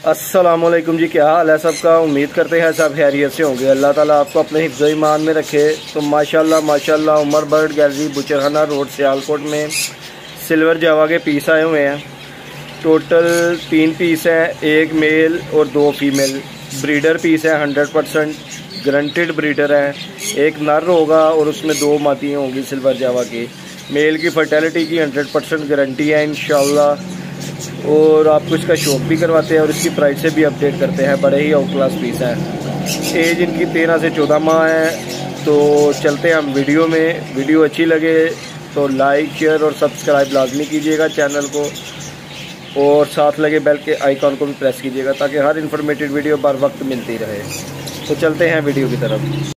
अस्सलामुअलैकुम जी, क्या हाल है सबका। उम्मीद करते हैं सब खैरियत से होंगे। अल्लाह ताला आपको अपने हिफ्ज़ ईमान में रखे। तो माशाल्लाह उमर बर्ड गैलरी बुचरखाना रोड सियालकोट में सिल्वर जावा के पीस आए हुए हैं। टोटल 3 पीस हैं, एक मेल और 2 फीमेल। ब्रीडर पीस है, 100% गारंटेड ब्रीडर है। एक नर होगा और उसमें 2 मादियाँ होंगी सिल्वर जावा की। मेल की फर्टिलिटी की 100% गारंटी है इंशाल्लाह। और आपको इसका शौक भी करवाते हैं और इसकी प्राइस से भी अपडेट करते हैं। बड़े ही आउट क्लास पीस हैं। एज इनकी 13 से 14 माह है। तो चलते हैं हम वीडियो में। वीडियो अच्छी लगे तो लाइक शेयर और सब्सक्राइब लाजमी कीजिएगा चैनल को, और साथ लगे बेल के आइकॉन को भी प्रेस कीजिएगा ताकि हर इन्फॉर्मेटिव वीडियो बर वक्त मिलती रहे। तो चलते हैं वीडियो की तरफ।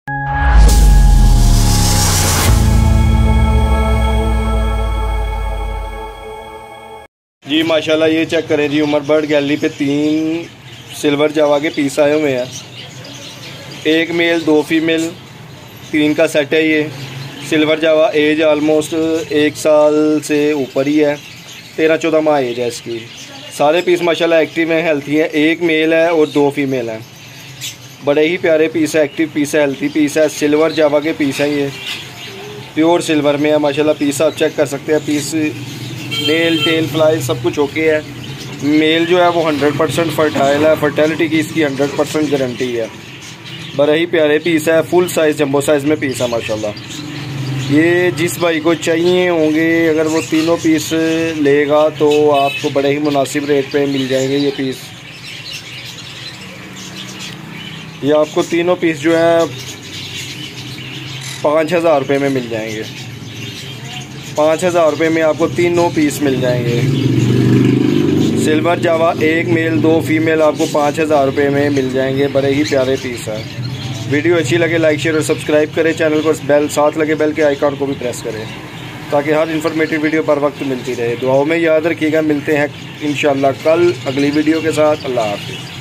जी माशाल्लाह, ये चेक करें जी, उमर बर्ड गैलरी पे 3 सिल्वर जावा के पीस आए हुए हैं। एक मेल 2 फीमेल, 3 का सेट है ये। सिल्वर जावा, एज आलमोस्ट 1 साल से ऊपर ही है, 13-14 माह एज है इसकी। सारे पीस माशाल्लाह एक्टिव हैं, हेल्थी हैं। एक मेल है और 2 फीमेल हैं। बड़े ही प्यारे पीस है, एक्टिव पीस है, हेल्थी पीस है। सिल्वर जावा के पीस हैं, ये प्योर सिल्वर में है माशाल्लाह। पीस आप चेक कर सकते हैं। पीस नेल टेल फ्लाई सब कुछ ओके है। मेल जो है वो 100% फर्टाइल है। फर्टिलिटी की इसकी 100% गारंटी है। बड़े ही प्यारे पीस है, फुल साइज़ जंबो साइज़ में पीस है माशाल्लाह। ये जिस भाई को चाहिए होंगे, अगर वो तीनों पीस लेगा तो आपको बड़े ही मुनासिब रेट पे मिल जाएंगे ये पीस। ये आपको तीनों पीस जो है 5000 रुपये में मिल जाएंगे। 5000 रुपये में आपको तीनों पीस मिल जाएंगे। सिल्वर जावा, एक मेल 2 फीमेल, आपको 5000 रुपये में मिल जाएंगे। बड़े ही प्यारे पीस है। वीडियो अच्छी लगे लाइक शेयर और सब्सक्राइब करें चैनल को। बेल साथ लगे बेल के आइकॉन को भी प्रेस करें ताकि हर इन्फॉर्मेटिव वीडियो पर वक्त मिलती रहे। दुआओं में याद रखिएगा। मिलते हैं इंशाल्लाह कल अगली वीडियो के साथ। अल्लाह हाफ़िज़।